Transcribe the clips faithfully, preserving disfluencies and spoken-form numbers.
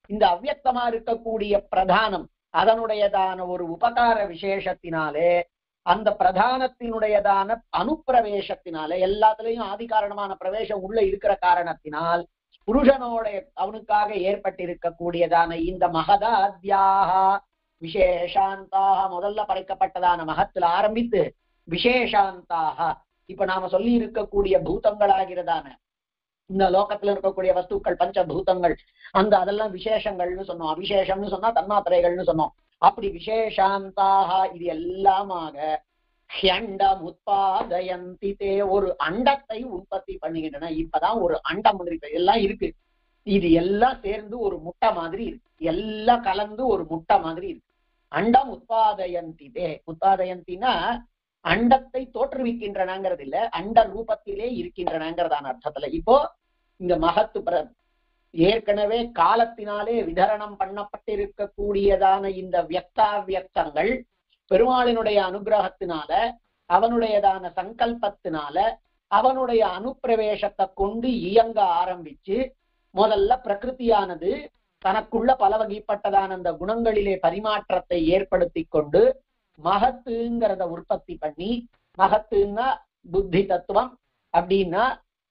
இந்த அவ்யக்தமா இருக்கக்கூடிய பிரதானம் அதனுடையதான ஒரு உபகார விசேஷத்தினாலே அந்த பிரதானத்தினுடையதான அனுப்பிரவேசத்தினாலே எல்லாத்துலயும் ஆதி காரணமான பிரவேசம் உள்ள இருக்கிற காரணத்தினால் புருஷனோட அவனுக்காக ஏற்பட்டிருக்கக்கூடியதான இந்த மகதாத்யாக விசேஷாந்தாக முதல்ல படைக்கப்பட்டதான மகத்துல ஆரம்பித்து விசேஷாந்தாக இப்ப நாம சொல்லி இருக்கக்கூடிய பூதங்களாகிறதான இந்த லோகத்துல இருக்கக்கூடிய வஸ்துக்கள் பஞ்சபூதங்கள் அந்த அதெல்லாம் விசேஷங்கள்னு சொன்னோம். அவிசேஷம்னு சொன்னா தன்மாத்திரைகள்னு சொன்னோம். அப்படி விசேஷாந்தாக இது எல்லாமாக ஹ்யண்டம் உத்பாதயந்தி தே ஒரு அண்டத்தை உற்பத்தி பண்ணுகின்றன. இப்பதான் ஒரு அண்டம் இருக்கு, எல்லாம் இருக்கு, இது எல்லாம் சேர்ந்து ஒரு முட்டை மாதிரி இருக்கு, எல்லாம் கலந்து ஒரு முட்டை மாதிரி இருக்கு. அண்டம் உத்பாதயந்தி தே, உத்பாதயந்தினா அண்டத்தை தோற்றுவிக்கின்றனங்கிறது இல்ல, அண்ட ரூபத்திலே இருக்கின்றனங்கிறதான அர்த்தத்துல. இப்போ இந்த மகத்து ஏற்கனவே காலத்தினாலே விதரணம் பண்ணப்பட்டிருக்கக்கூடியதான இந்த வியக்தாவியக்தங்கள் பெருமாளினுடைய அனுகிரகத்தினால அவனுடையதான சங்கல்பத்தினால அவனுடைய அனுப்பிரவேசத்தை கொண்டு இயங்க ஆரம்பிச்சு முதல்ல பிரகிருதியானது தனக்குள்ள பல வகைப்பட்டதான அந்த குணங்களிலே பரிமாற்றத்தை ஏற்படுத்தி கொண்டு மகத்துங்கிறத உற்பத்தி பண்ணி, மகத்துன்னா புத்தி தத்துவம் அப்படின்னா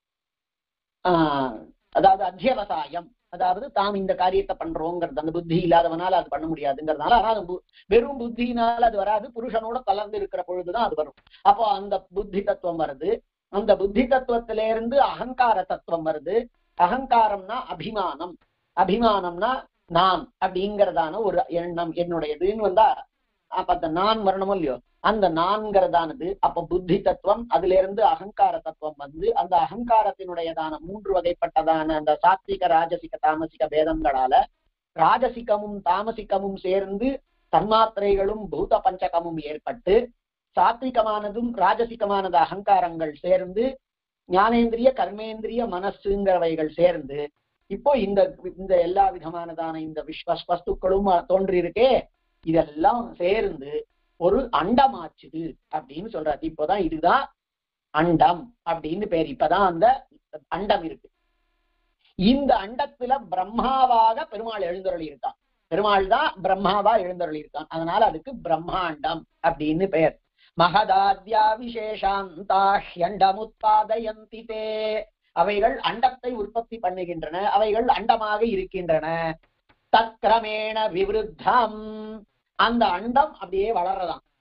ஆஹ் அதாவது அத்தியவசாயம், அதாவது தாம் இந்த காரியத்தை பண்றோங்கிறது, அந்த புத்தி இல்லாதவனால அது பண்ண முடியாதுங்கிறதுனால, ஆனா அது வெறும் புத்தினால அது வராது, புருஷனோட கலந்து இருக்கிற பொழுதுதான் அது வரும். அப்போ அந்த புத்தி தத்துவம் வருது, அந்த புத்தி தத்துவத்தில இருந்து அகங்கார தத்துவம் வருது. அகங்காரம்னா அபிமானம், அபிமானம்னா நான் அப்படிங்கிறதான ஒரு எண்ணம் என்னுடையதுன்னு வந்தா அப்ப அந்த நான் வரணுமோ இல்லையோ, அந்த நான்கிறதானது அப்ப புத்தி தத்துவம், அதுல இருந்து அகங்கார தத்துவம் வந்து அந்த அகங்காரத்தினுடையதான மூன்று வகைப்பட்டதான அந்த சாத்விக ராஜசிக தாமசிக பேதங்களால ராஜசிகமும் தாமசிகமும் சேர்ந்து தன்மாத்திரைகளும் பூத பஞ்சகமும் ஏற்பட்டு சாத்விகமானதும் ராஜசிகமானது அகங்காரங்கள் சேர்ந்து ஞானேந்திரிய கர்மேந்திரிய மனசுங்கிறவைகள் சேர்ந்து இப்போ இந்த இந்த எல்லா விதமானதான இந்த விஸ்வ வஸ்துக்களும் தோன்றியிருக்கே, இதெல்லாம் சேர்ந்து ஒரு அண்டமாச்சுது அப்படின்னு சொல்றாரு. இப்போதான் இதுதான் அண்டம் அப்படின்னு பேர். இப்பதான் அந்த அண்டம் இருக்கு. இந்த அண்டத்துல பிரம்மாவாக பெருமாள் எழுந்தருளி இருக்கான். பெருமாள் தான் பிரம்மாவா எழுந்தருளி இருக்கான். அதனால அதுக்கு பிரம்மாண்டம் அப்படின்னு பெயர். மகதாத்யா விசேஷாந்தாஹ்யண்டமுத்பாதயந்தி தே, அவைகள் அண்டத்தை உற்பத்தி பண்ணுகின்றன, அவைகள் அண்டமாக இருக்கின்றன. தக்ரமேண விவருத்தம், அந்த அண்டம் அப்படியே வளர்றதாம்.